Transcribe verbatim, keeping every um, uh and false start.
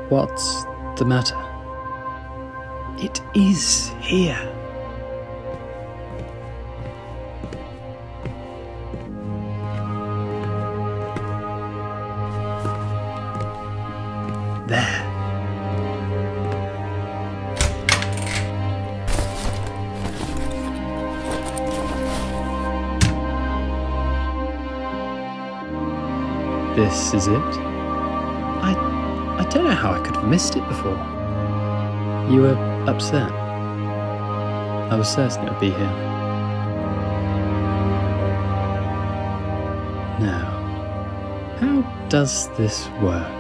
What's the matter? It is here. There. This is it? I... I don't know how I could have missed it before. You were upset. I was certain it would be here. Now, how does this work?